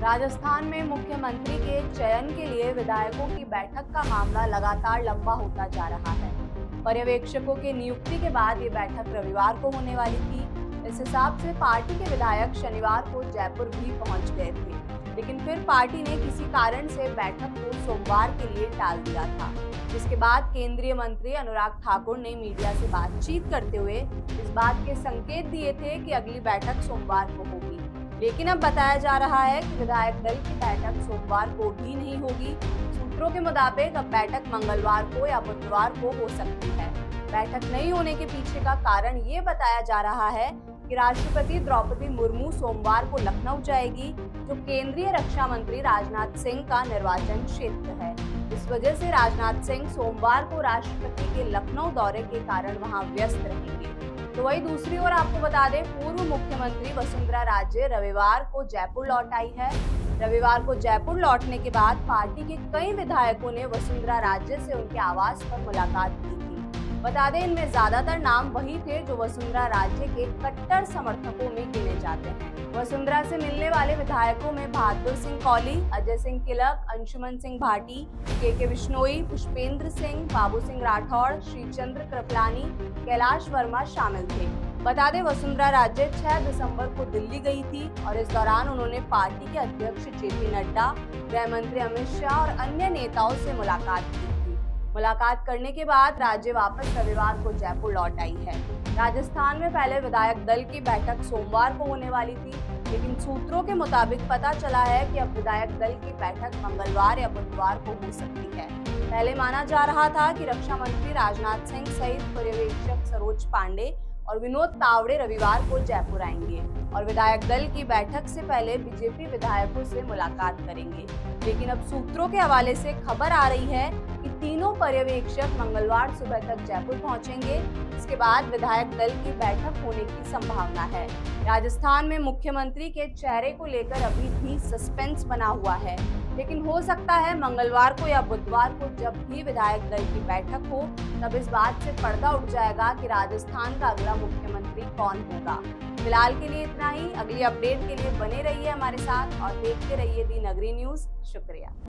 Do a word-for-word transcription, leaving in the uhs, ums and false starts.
राजस्थान में मुख्यमंत्री के चयन के लिए विधायकों की बैठक का मामला लगातार लंबा होता जा रहा है। पर्यवेक्षकों की नियुक्ति के बाद ये बैठक रविवार को होने वाली थी। इस हिसाब से पार्टी के विधायक शनिवार को जयपुर भी पहुंच गए थे, लेकिन फिर पार्टी ने किसी कारण से बैठक को सोमवार के लिए टाल दिया था, जिसके बाद केंद्रीय मंत्री अनुराग ठाकुर ने मीडिया से बातचीत करते हुए इस बात के संकेत दिए थे कि अगली बैठक सोमवार को होगी। लेकिन अब बताया जा रहा है कि विधायक दल की बैठक सोमवार को भी नहीं होगी। सूत्रों के मुताबिक अब बैठक मंगलवार को या बुधवार को हो सकती है। बैठक नहीं होने के पीछे का कारण ये बताया जा रहा है कि राष्ट्रपति द्रौपदी मुर्मू सोमवार को लखनऊ जाएगी, जो केंद्रीय रक्षा मंत्री राजनाथ सिंह का निर्वाचन क्षेत्र है। इस वजह से राजनाथ सिंह सोमवार को राष्ट्रपति के लखनऊ दौरे के कारण वहां व्यस्त रहेंगे। तो वही दूसरी ओर आपको बता दें, पूर्व मुख्यमंत्री वसुंधरा राजे रविवार को जयपुर लौट आई है। रविवार को जयपुर लौटने के बाद पार्टी के कई विधायकों ने वसुंधरा राजे से उनके आवास पर मुलाकात की थी। बता दें, इनमें ज्यादातर नाम वही थे जो वसुंधरा राजे के कट्टर समर्थकों में गिने जाते हैं। वसुंधरा से मिलने वाले विधायकों में बहादुर सिंह कौली, अजय सिंह किलक, अंशुमन सिंह भाटी, के के बिश्नोई, पुष्पेंद्र सिंह, बाबू सिंह राठौड़, श्रीचंद्र कृपलानी, कैलाश वर्मा शामिल थे। बता दें, वसुंधरा राजे छह दिसंबर को दिल्ली गई थी और इस दौरान उन्होंने पार्टी के अध्यक्ष जेपी नड्डा, गृह मंत्री अमित शाह और अन्य नेताओं से मुलाकात की थी। मुलाकात करने के बाद राज्य वापस रविवार को जयपुर लौट आई है। राजस्थान में पहले विधायक दल की बैठक सोमवार को होने वाली थी, लेकिन सूत्रों के मुताबिक पता चला है कि अब विधायक दल की बैठक मंगलवार या बुधवार को हो सकती है। पहले माना जा रहा था कि रक्षा मंत्री राजनाथ सिंह सहित पर्यवेक्षक सरोज पांडे और विनोद तावड़े रविवार को जयपुर आएंगे और विधायक दल की बैठक से पहले बीजेपी विधायकों से मुलाकात करेंगे। लेकिन अब सूत्रों के हवाले से खबर आ रही है कि तीनों पर्यवेक्षक मंगलवार सुबह तक जयपुर पहुंचेंगे। इसके बाद विधायक दल की बैठक होने की संभावना है। राजस्थान में मुख्यमंत्री के चेहरे को लेकर अभी भी सस्पेंस बना हुआ है, लेकिन हो सकता है मंगलवार को या बुधवार को जब भी विधायक दल की बैठक हो, तब इस बात से पर्दा उठ जाएगा कि राजस्थान का अगला मुख्यमंत्री कौन होगा। फिलहाल के लिए इतना ही। अगली अपडेट के लिए बने रहिए हमारे साथ और देखते रहिए दी नगरी न्यूज। शुक्रिया।